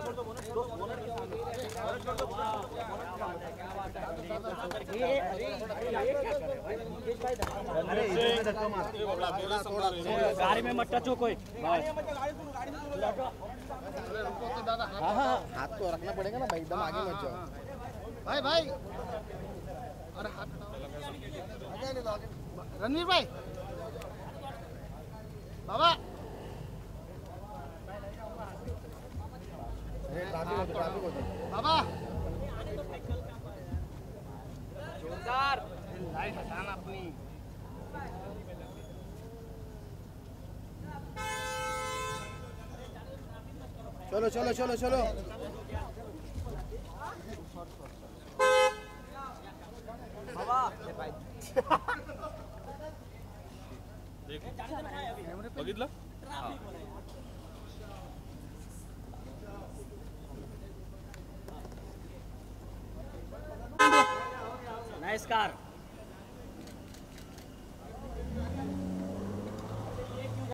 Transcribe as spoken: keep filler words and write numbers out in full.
गाड़ी में मत टचो कोई। हाँ हाँ हाथ तो रखना पड़ेगा ना भाई, एकदम आगे मत जाओ भाई भाई। अरे हाथ रणवीर भाई बाबा। ट्रैफिक हो ट्रैफिक हो बाबा। जोरदार लाइट हटाना अपनी। चलो चलो चलो चलो। बाबा बघितलं नाइस कार।